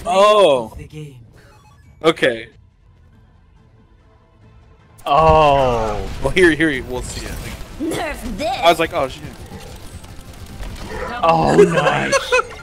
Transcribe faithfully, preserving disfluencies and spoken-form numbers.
Oh. Okay. Oh. Well, here, here, we'll see it. Nerf this. I was like, oh shit. Oh, nice.